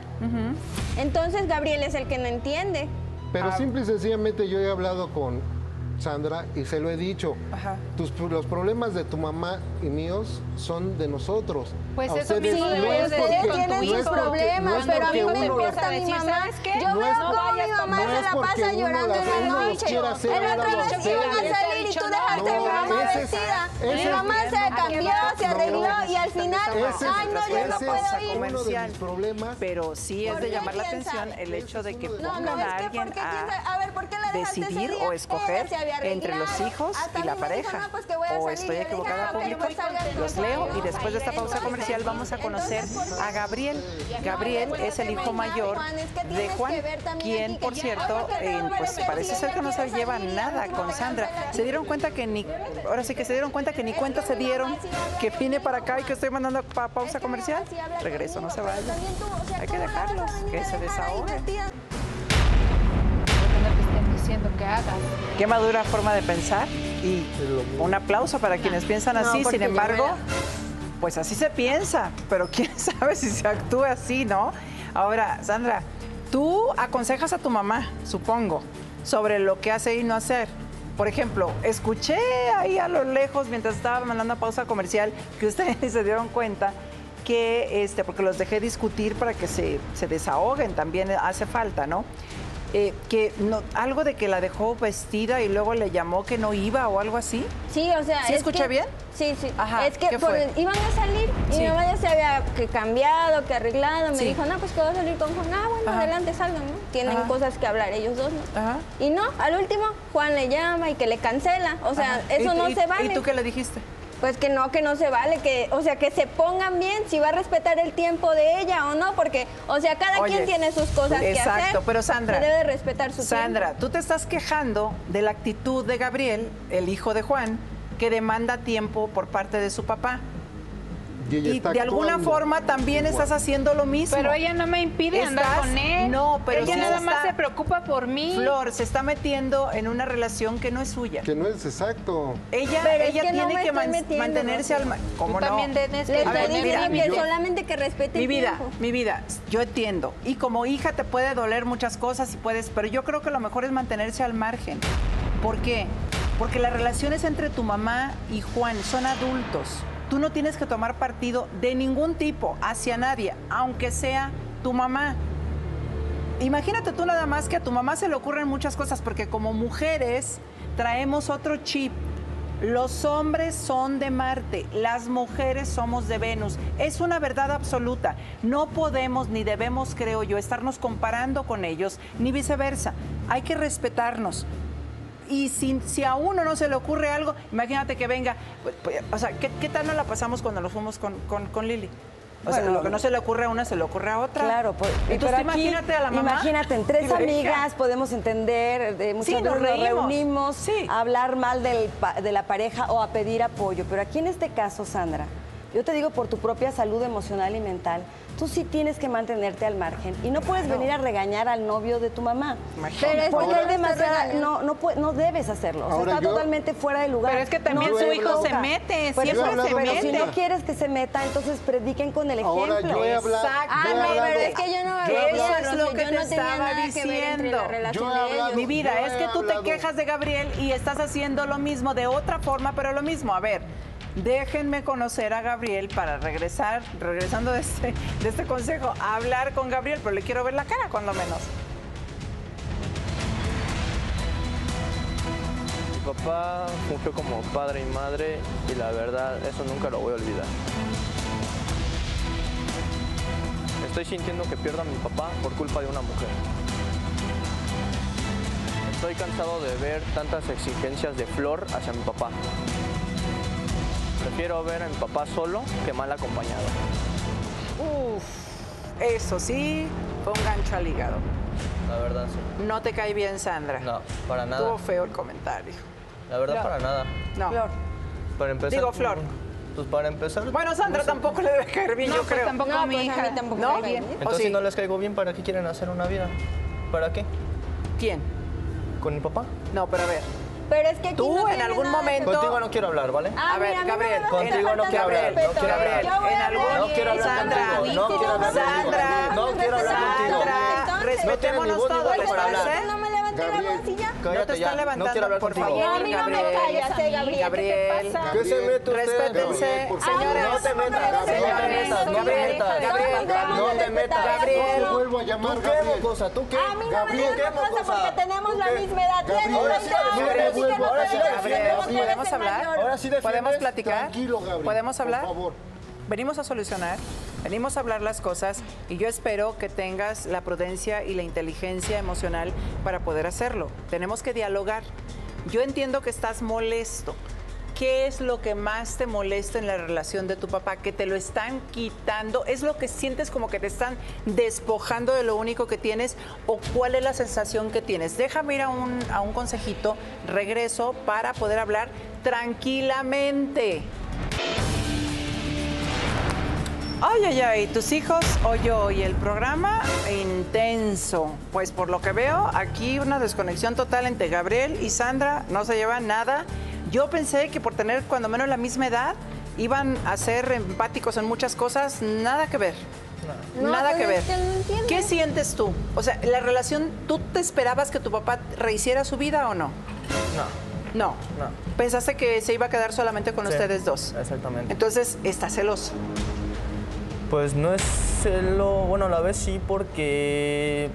entonces Gabriel es el que no entiende. Pero Ah. simple y sencillamente yo he hablado con Sandra y se lo he dicho. Ajá. Tus, los problemas de tu mamá y míos son de nosotros. Pues A eso ustedes mismo no deberías es de porque- decir Ustedes con tu tienen hijo. sus no es porque- problemas, no es pero a mí porque no me uno- importa mi decir, mamá. ¿sabes qué? Yo No veo es- cómo mi vayas mamá con- se no es la porque pasa uno llorando las- en la uno los noche. quiera hacer El ahora otro los vez que iban a ustedes. salir y tú dejaste a mi No, mamá ese es- vestida. Mi ese es- mamá se cambió, se arregló y al final, Ese es- ay no, yo no ese puedo es ir. uno de mis problemas. Pero sí es ¿Por de qué? llamar la ¿Quién atención sabe? el hecho de que No, No, pongan no, a es que alguien ¿por qué? ¿Quién a sabe? A ver, ¿por qué la dejaste ese decidir día? o escoger Ella se había entre los arreglado. hijos Hasta y a la mí me dijo, pareja. "No, pues que voy a O salir". estoy Y yo le dije, equivocada, "Ah, ok, público. pues salgan Los con leo Juan". y después de esta pausa Entonces, comercial vamos a conocer entonces, ¿por qué? a Gabriel. Gabriel No, es el hijo Juan, mayor Juan, es que de tienes Juan, que ver también quien aquí que por ya- cierto, porque eh, no pues parece parece que ser que no se quiere lleva salir, nada no con quiere Sandra. salir. Se dieron cuenta que ni, ahora sí que se dieron cuenta que ni cuenta se dieron que vine para acá y que estoy mandando pa- pausa comercial. Regreso, no se vayan. Hay que dejarlos, que se desahoguen. No te estén diciendo que hagas. Qué madura forma de pensar y un aplauso para quienes piensan así. porque Sin yo embargo, era- pues así se piensa, pero quién sabe si se actúa así, ¿no? Ahora, Sandra, tú aconsejas a tu mamá, supongo, sobre lo que hace y no hacer. Por ejemplo, escuché ahí a lo lejos mientras estaba mandando pausa comercial que ustedes se dieron cuenta que, este, porque los dejé discutir para que se, se desahoguen, también hace falta, ¿no? Eh, que no, algo de que la dejó vestida y luego le llamó que no iba o algo así. Sí, o sea, ¿Sí es escuché que- bien? Sí, sí. Ajá, es que ¿qué por fue? el- iban a salir y Sí. mi mamá ya se había que cambiado, que arreglado. Me Sí. dijo, no, pues que voy a salir con Juan. Ah, bueno, Ajá. adelante, salgan, ¿no? Tienen Ajá. cosas que hablar ellos dos, ¿no? Ajá. Y no, al último, Juan le llama y que le cancela. O sea, Ajá. eso ¿Y- no y- se vale. ¿Y tú qué le dijiste? Pues que no, que no se vale, que, o sea, que se pongan bien, si va a respetar el tiempo de ella o no, porque, o sea, cada Oye, quien tiene sus cosas que hacer. exacto, pero Sandra, se debe respetar su Sandra, tiempo. tú te estás quejando de la actitud de Gabriel, el hijo de Juan, que demanda tiempo por parte de su papá. ella Y está de alguna actuando forma también igual. estás haciendo lo mismo. Pero ella no me impide andar Estás- con él. No, pero ella sí nada está- más se preocupa por mí. Flor se está metiendo en una relación que no es suya. Que no es exacto. Ella, Pero es ella que no tiene me que estoy man- metiendo, mantenerse Rocío. al... ma- ¿Cómo Tú no? también tienes Le que A ver, estoy mira, diciendo que yo- solamente que respete Mi el vida, tiempo. mi vida, yo entiendo. Y como hija te puede doler muchas cosas y puedes, pero yo creo que lo mejor es mantenerse al margen. ¿Por qué? Porque las relaciones entre tu mamá y Juan son adultos. Tú no tienes que tomar partido de ningún tipo hacia nadie, aunque sea tu mamá. Imagínate tú nada más que a tu mamá se le ocurren muchas cosas, porque como mujeres traemos otro chip. Los hombres son de Marte, las mujeres somos de Venus. Es una verdad absoluta. No podemos ni debemos, creo yo, estarnos comparando con ellos, ni viceversa. Hay que respetarnos. Y si, si a uno no se le ocurre algo, imagínate que venga, pues, pues, o sea, ¿qué, qué tal nos la pasamos cuando nos fuimos con, con, con Lili? O sea, Bueno, lo que no se le ocurre a una, se le ocurre a otra. Claro, pues, Entonces, pero tú aquí, imagínate a la mamá. Imagínate, en tres y la hija. amigas podemos entender, de muchas Sí, nos veces nos reímos. reunimos Sí. a hablar mal del pa- de la pareja o a pedir apoyo. Pero aquí en este caso, Sandra, yo te digo por tu propia salud emocional y mental, tú sí tienes que mantenerte al margen y no puedes venir a regañar al novio de tu mamá. Imagínate. Pero es porque Ahora- hay demasiada, no, no, puede- no debes hacerlo. O sea, Ahora está yo- totalmente fuera de lugar. Pero es que también No su te hijo se toca. mete, Pues siempre eso, se pero si mete. no quieres que se meta, entonces prediquen con el ejemplo. Ahora yo he hablado, Exacto. yo he Ah, hablado- pero es que yo no me Que veía, eso es lo Rocío, que yo te no tenía estaba nada que ver entre diciendo. la relación Yo he de hablado- ellos. Mi vida, Yo es he que tú te hablado- quejas de Gabriel y estás haciendo lo mismo de otra forma, pero lo mismo. A ver, déjenme conocer a Gabriel para regresar, regresando de este, de este consejo, a hablar con Gabriel, pero le quiero ver la cara, cuando menos. Mi papá fungió como padre y madre y la verdad, eso nunca lo voy a olvidar. Estoy sintiendo que pierdo a mi papá por culpa de una mujer. Estoy cansado de ver tantas exigencias de Flor hacia mi papá. Prefiero ver a mi papá solo que mal acompañado. Uf, eso sí, fue un gancho al hígado. La verdad, sí. No te cae bien, Sandra. No, para nada. Estuvo feo el comentario. La verdad, para nada. No. Flor. Para empezar, Digo, Flor. Pues para empezar... Bueno, Sandra no sé. tampoco le debe caer bien, No, yo pues creo. tampoco No, a mi pues a hija. mí tampoco ¿No? me cae bien. Entonces, ¿O sí? si no les caigo bien, ¿para qué quieren hacer una vida? ¿Para qué? ¿Quién? ¿Con mi papá? No, pero a ver. Pero es que aquí Tú no en tiene algún nada que momento- ver. Contigo no quiero hablar, ¿vale? Ah, A ver, mira, a mí Gabriel, no me vas a contigo estar no faltando quiero hablar, no respeto, quiero ¿eh? hablar. Yo voy En a algún- hablar No quiero hablar Sandra, contigo, no quiero hablar contigo. Sandra, No quiero hablar contigo. Sandra, respetémonos voz ni todos, voto ¿les para hablar. parece? No me levanté la Gabriel. voz y ya. No te Cállate está ya, no levantando, quiero hablar por contigo. favor, No, a mí no me Gabriel. callas, eh, Gabriel. Gabriel. ¿Qué te pasa? ¿Qué se mete usted? Respétense, Gabriel, por favor. señores. No te metas, No te señores. metas, No te Gabriel, metas. Gabriel, No te metas. Gabriel. No te vuelvo a llamar, ¿Tú qué, Gabriel. mocosa? ¿Tú qué? A mí no me Gabriel, digas ¿qué, cosa mocosa? porque tenemos ¿Tú la qué? misma edad. Gabriel, Tienes ahora sí treinta años, defiendes, así que no ahora te sí metas, defiendes. porque ¿Podemos eres el hablar? mayor. Ahora sí defiendes. ¿Podemos platicar? Tranquilo, Gabriel. ¿Podemos hablar? Por favor. Venimos a solucionar, venimos a hablar las cosas y yo espero que tengas la prudencia y la inteligencia emocional para poder hacerlo. Tenemos que dialogar. Yo entiendo que estás molesto. ¿Qué es lo que más te molesta en la relación de tu papá? ¿Que te lo están quitando? ¿Es lo que sientes como que te están despojando de lo único que tienes? ¿O cuál es la sensación que tienes? Déjame ir a un, a un consejito, regreso para poder hablar tranquilamente. Ay, ay, ay, tus hijos o yo y el programa intenso. Pues por lo que veo, aquí una desconexión total entre Gabriel y Sandra, no se llevan nada. Yo pensé que por tener cuando menos la misma edad, iban a ser empáticos en muchas cosas, nada que ver. No, nada pues que ver. es que no entiendo. ¿Qué sientes tú? O sea, la relación, ¿tú te esperabas que tu papá rehiciera su vida o no? No, No. no. ¿Pensaste que se iba a quedar solamente con Sí, ustedes dos? Exactamente. Entonces, ¿estás celoso? Pues no es celo, bueno, a la vez sí, porque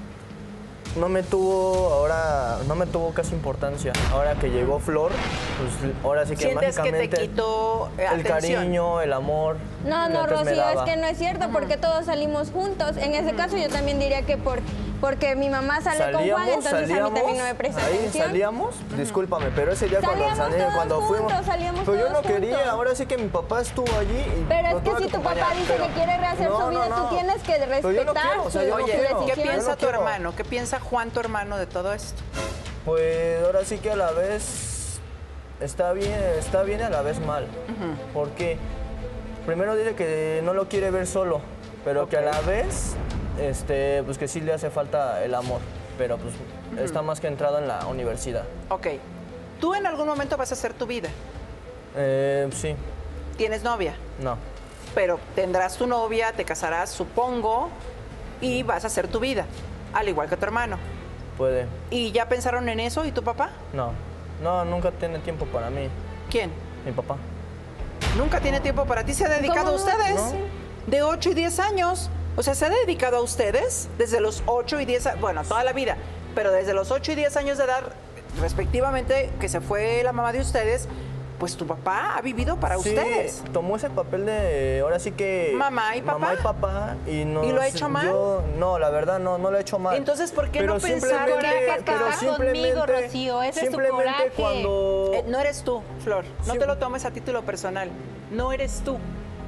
no me tuvo, ahora, no me tuvo casi importancia. Ahora que llegó Flor, pues ahora sí que ¿Sientes que te mágicamente quitó eh, el atención? cariño, el amor. No, que no, antes me Rocío, es daba. que no es cierto, porque todos salimos juntos. En ese caso yo también diría que por, porque mi mamá sale con Juan, entonces a mí también no me presta ahí atención. salíamos, discúlpame, pero ese día cuando Salíamos salí, todos cuando juntos, fuimos, salíamos pero yo no todos quería, juntos. ahora sí que mi papá estuvo allí y Pero lo es que tuve si tu papá acompañar, dice pero- que quiere rehacer No, su vida, no, tú no. tienes que Pero yo no respetar quiero, o sea, su, yo no su Oye, quiero. ¿qué decisión. piensa no tu quiero. hermano? ¿Qué piensa Juan, tu hermano, de todo esto? Pues ahora sí que a la vez está bien, está bien y a la vez mal. Porque primero dice que no lo quiere ver solo, pero que a la vez, este, pues que sí le hace falta el amor. Pero pues está más que entrado en la universidad. Ok. ¿Tú en algún momento vas a hacer tu vida? Eh, sí, ¿Tienes novia? no. Pero tendrás tu novia, te casarás, supongo, y vas a hacer tu vida, al igual que tu hermano. Puede. ¿Y ya pensaron en eso? ¿Y tu papá? No. No, nunca tiene tiempo para mí, ¿Quién? mi papá. Nunca tiene tiempo para ti. ¿Se ha dedicado a ¿Cómo no? ustedes? No. De ocho y diez años. O sea, se ha dedicado a ustedes desde los ocho y diez, bueno, toda la vida, pero desde los ocho y diez años de edad, respectivamente, que se fue la mamá de ustedes, pues tu papá ha vivido para Sí, ustedes. tomó ese papel de, ahora sí que... Mamá y papá. Mamá y papá. ¿Y, no, ¿Y lo ha hecho mal? Yo, no, la verdad, no, no lo he hecho mal. Entonces, ¿por qué Pero no pensaron simplemente- que- que pero está conmigo, simplemente- Rocío? Ese es su simplemente coraje. cuando... Eh, no eres tú, Flor. No Sí. te lo tomes a título personal. No eres tú.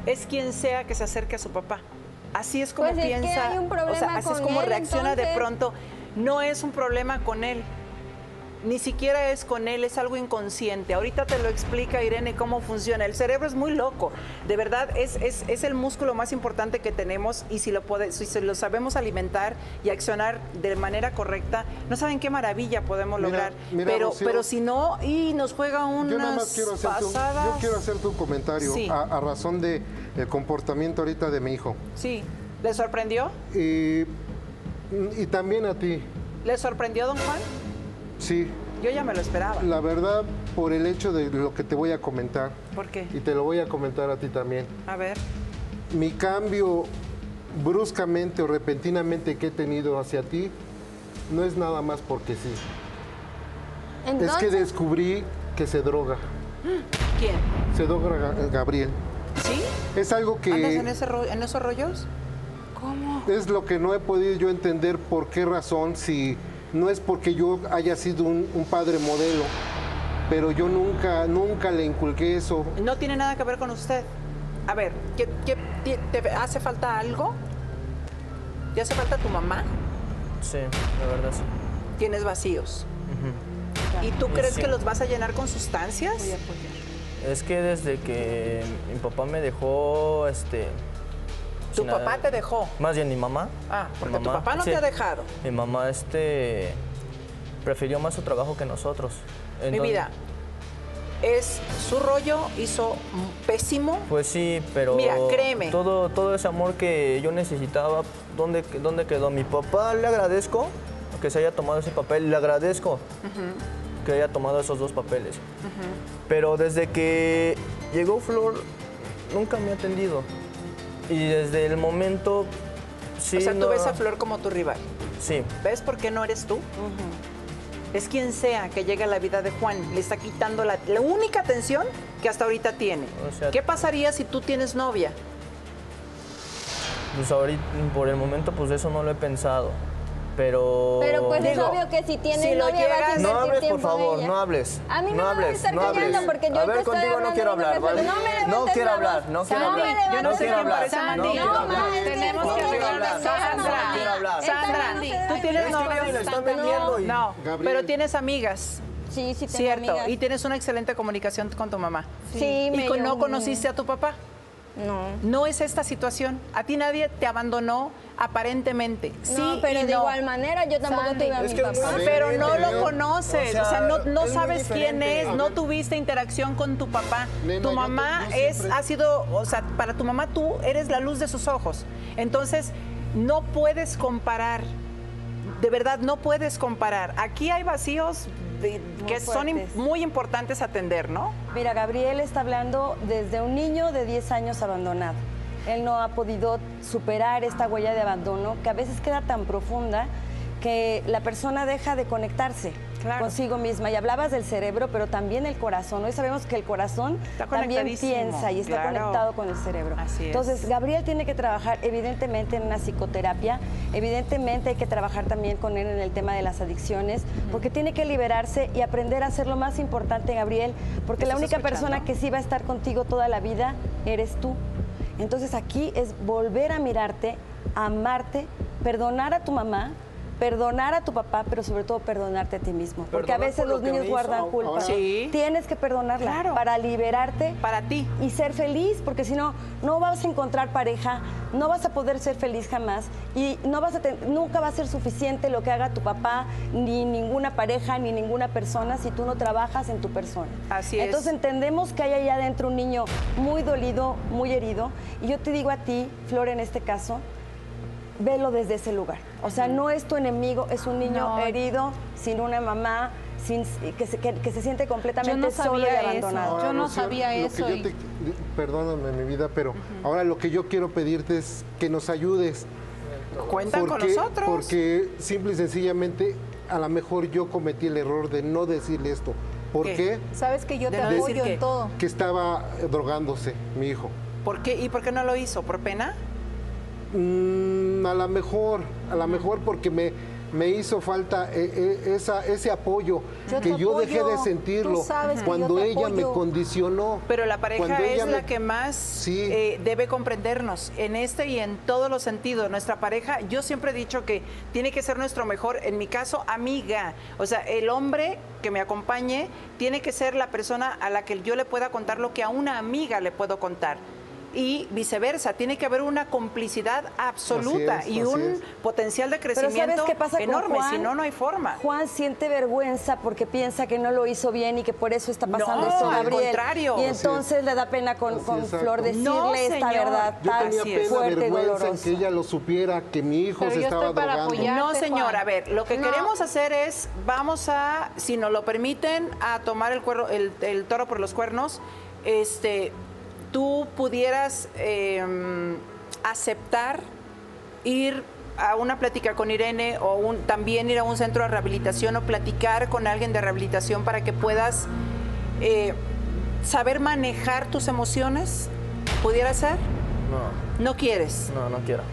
es quien sea que se acerque a su papá. Así es como Pues es que piensa, hay un problema o sea, así es con como él, reacciona de entonces. pronto. No es un problema con él. Ni siquiera es con él, es algo inconsciente. Ahorita te lo explica Irene cómo funciona. El cerebro es muy loco. De verdad, es, es, es el músculo más importante que tenemos y si lo, pode, si lo sabemos alimentar y accionar de manera correcta, no saben qué maravilla podemos Mira, lograr. mira, pero, Rocío, pero si no, y nos juega unas Yo nada más quiero hacerte un, pasadas. yo quiero hacerte un comentario Sí. a, a razón de el comportamiento ahorita de mi hijo. Sí. ¿Le sorprendió? Y, y también a ti, ¿Le sorprendió, don Juan? sí. Yo ya me lo esperaba. La verdad, por el hecho de lo que te voy a comentar, ¿Por qué? y te lo voy a comentar a ti también, A ver. mi cambio bruscamente o repentinamente que he tenido hacia ti no es nada más porque sí. Entonces, Es que descubrí que se droga. ¿Quién? Se droga Ga- Gabriel. ¿Sí? Es algo que... ¿Andas en, ese ro- en esos rollos? ¿Cómo? Es lo que no he podido yo entender por qué razón, si no es porque yo haya sido un, un padre modelo, pero yo nunca, nunca le inculqué eso. No tiene nada que ver con usted. A ver, ¿qué, qué- ti- te hace falta algo? ¿Te hace falta tu mamá? Sí, la verdad sí. Tienes vacíos. ¿Y tú crees Sí. que los vas a llenar con sustancias? Es que desde que mi papá me dejó, este... ¿Tu sin papá nada- te dejó? Más bien mi mamá. Ah, Mi porque tu mamá, papá no sí. te ha dejado. Mi mamá, este... prefirió más su trabajo que nosotros. Mi Entonces, vida, es su rollo, hizo pésimo. Pues sí, pero Mira, créeme. Todo, todo ese amor que yo necesitaba, ¿dónde, ¿dónde quedó? Mi papá le agradezco que se haya tomado ese papel, le agradezco que haya tomado esos dos papeles. Pero desde que llegó Flor, nunca me ha atendido. Y desde el momento, sí, o sea, tú no- ves a Flor como tu rival. Sí, ¿Ves por qué no eres tú? Es quien sea que llegue a la vida de Juan. Le está quitando la, la única atención que hasta ahorita tiene. O sea- ¿Qué pasaría si tú tienes novia? pues ahorita, por el momento, pues eso no lo he pensado. Pero... pero pues es Digo, obvio que si tienes si lo novia vas a llegas- invertir No hables, por tiempo en favor, ella. no hables. A mí me no van a hables, estar no callando hables. porque yo A te ver, estoy contigo no hablando quiero de una hablar, ¿vale? persona. No me No levantes quiero la hablar, voz. no quiero No me hablar. levantes Yo no sé la quién voz. parece No Mandy. quiero No, hablar. ma, es que Tenemos no que quiero hablar. hablar. Sandra, No quiero hablar. Sandra, Mandy, tú tienes es que novia. Mandy le están vendiendo y- No, Gabriel. pero tienes amigas. Sí, sí tengo Cierto, amigas. y tienes una excelente comunicación con tu mamá. Sí, ¿Y me con- no llevo conociste a tu papá? No. No es esta situación. A ti nadie te abandonó aparentemente. Sí No, pero y de no. igual manera yo tampoco Sandy, tuve a es mi que papá. muy Pero no Diferente, lo ¿no? conoces, O sea, o sea, no, no es muy sabes quién diferente. es, A no ver. tuviste interacción con tu papá. Nena, tu yo te- mamá yo es, siempre- ha sido, o sea, para tu mamá tú eres la luz de sus ojos. Entonces, no puedes comparar, de verdad, no puedes comparar. Aquí hay vacíos de- que son im- fuertes. muy importantes atender, ¿no? Mira, Gabriel está hablando desde un niño de diez años abandonado. Él no ha podido superar esta huella de abandono que a veces queda tan profunda que la persona deja de conectarse Claro. consigo misma. Y hablabas del cerebro, pero también el corazón. Hoy sabemos que el corazón Está también conectadísimo, piensa y está claro. conectado con el cerebro. Así es. Entonces, Gabriel tiene que trabajar evidentemente en una psicoterapia, evidentemente hay que trabajar también con él en el tema de las adicciones, porque tiene que liberarse y aprender a hacer lo más importante, Gabriel, porque la ¿Estás única escuchando? persona que sí va a estar contigo toda la vida eres tú. Entonces aquí es volver a mirarte, a amarte, perdonar a tu mamá, perdonar a tu papá, pero sobre todo perdonarte a ti mismo. Porque a Perdonar veces por lo los que me niños hizo. guardan culpa. Ahora- Sí. Tienes que perdonarla Claro. para liberarte Para ti. y ser feliz, porque si no, no vas a encontrar pareja, no vas a poder ser feliz jamás y no vas a ten- nunca va a ser suficiente lo que haga tu papá, ni ninguna pareja, ni ninguna persona si tú no trabajas en tu persona. Así es. Entonces entendemos que hay allá adentro un niño muy dolido, muy herido, y yo te digo a ti, Flor, en este caso, velo desde ese lugar. O sea, no es tu enemigo, es un niño No. herido, sin una mamá, sin, que, se, que, que se siente completamente Yo no solo y sabía eso. abandonado. Yo no Rocío, sabía lo eso que y- yo te- perdóname, mi vida, pero ahora lo que yo quiero pedirte es que nos ayudes. Cuentan con Porque- nosotros. Porque simple y sencillamente, a lo mejor yo cometí el error de no decirle esto. ¿Por ¿Qué? qué? Sabes que yo De te no decir apoyo qué. en todo. Que estaba eh, drogándose, mi hijo. ¿Por qué? ¿Y por qué no lo hizo? ¿Por pena? Mm, a lo mejor, a lo mejor porque me, me hizo falta eh, eh, esa, ese apoyo, Yo que te yo dejé apoyo, de sentirlo tú sabes que cuando yo te ella me apoyo. condicionó. Pero la pareja Cuando es ella la me- que más Sí. eh, debe comprendernos en este y en todos los sentidos. Nuestra pareja, yo siempre he dicho que tiene que ser nuestro mejor, en mi caso, amiga. O sea, el hombre que me acompañe tiene que ser la persona a la que yo le pueda contar lo que a una amiga le puedo contar. Y viceversa, tiene que haber una complicidad absoluta Así es, y así un es. potencial de Pero crecimiento ¿sabes qué pasa enorme, con Juan? si no, no hay forma. Juan siente vergüenza porque piensa que no lo hizo bien y que por eso está pasando No, esto, al Gabriel. contrario. Y Así es. entonces le da pena con, Así con es, Flor exacto. decirle No, esta señor. verdad Yo tan tenía Así es. pena, fuerte y vergüenza en dolorosa. que ella lo supiera, que mi hijo Pero se yo estaba estoy para drogando. apoyar. No, Apoyarte, señora, Juan. a ver, lo que No. queremos hacer es, vamos a, si nos lo permiten, a tomar el, cuerno, el, el toro por los cuernos. Este, tú pudieras eh, aceptar ir a una plática con Irene o un, también ir a un centro de rehabilitación o platicar con alguien de rehabilitación para que puedas eh, saber manejar tus emociones. ¿Pudiera ser? No, ¿No quieres? no, no quiero.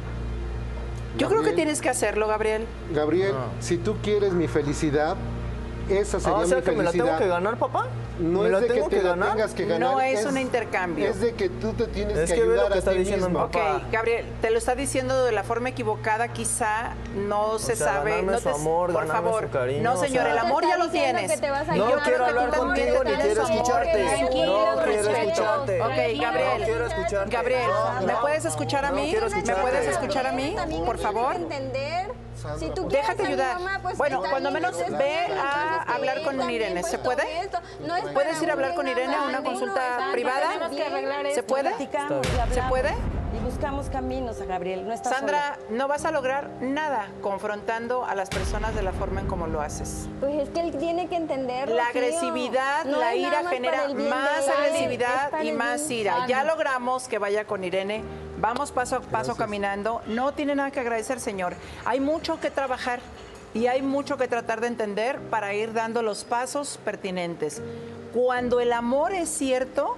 Yo creo que Gabriel. tienes que hacerlo, Gabriel. Gabriel, No. si tú quieres mi felicidad, esa sería Ah, o sea mi que me la felicidad. tengo que ganar, papá. No ¿Me es la de que tengo te que la ganar? tengas que ganar. No es un intercambio. Es de que tú te tienes Es que que ve lo ayudar que a está ti diciendo mi mismo. Ok, papá. Gabriel, te lo está diciendo de la forma equivocada, quizá no se sea, sabe. ganarme No su te- amor, por ganarme favor, su cariño, no, o señor, sea- el amor Te ya está lo diciendo tienes. que te vas a Y No yo ganar creo quiero que hablar tú también contigo ni tienes quiero amor. escucharte. Tranquilo, No quiero respeto. escucharte. Ok, No Gabriel. quiero escucharte. Gabriel, No, ¿me no. puedes escuchar a No mí? quiero ¿Me escucharte. puedes escuchar a mí, También por tienes favor? que entender. Si tú quieres Déjate a mi ayudar. mamá, pues Bueno, está cuando bien, menos entonces, ve entonces, a que hablar él con también, Irene. pues, ¿Se puede? tome esto. No es ¿Puedes para ir a hablar un con bien Irene a nada una más, consulta uno, privada? tenemos que arreglar ¿Se esto. puede? Platicamos, Está y bien. hablamos. ¿Se puede? Y buscamos caminos a Gabriel, no estás Sandra, no vas a lograr nada confrontando a las personas de la forma en como lo haces. Pues es que él tiene que entender. La Rocío. agresividad, No la es nada ira más genera para el bien de más él, es agresividad para y el más bien ira. sano. Ya logramos que vaya con Irene. Vamos paso a paso caminando. No tiene nada que agradecer, señor. Hay mucho que trabajar y hay mucho que tratar de entender para ir dando los pasos pertinentes. Cuando el amor es cierto,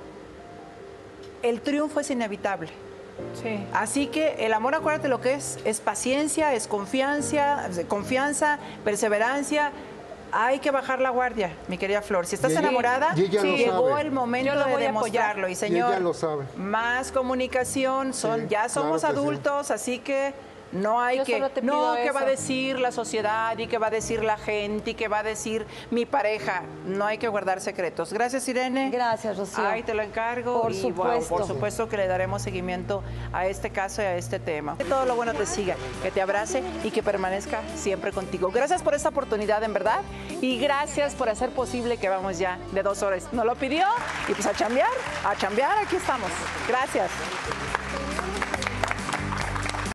el triunfo es inevitable. Sí. Así que el amor, acuérdate lo que es, es paciencia, es confianza, confianza, perseverancia. Hay que bajar la guardia, mi querida Flor. Si estás Y ella- enamorada, y ella lo llegó sabe. el momento Yo lo de voy a demostrarlo. Y Y señor, ella lo sabe. más comunicación, son, Sí, ya somos claro que sí. adultos, así que no hay Yo que, solo te no, pido ¿qué va a eso. decir la sociedad y qué va a decir la gente y qué va a decir mi pareja? No hay que guardar secretos. Gracias, Irene. Gracias, Rocío. Ay, te lo encargo. Por y, wow, supuesto. por supuesto que le daremos seguimiento a este caso y a este tema. Que todo lo bueno te siga, que te abrace y que permanezca siempre contigo. Gracias por esta oportunidad, en verdad. Y gracias por hacer posible que vamos ya de dos horas. Nos lo pidió y pues a chambear, a chambear, aquí estamos. Gracias.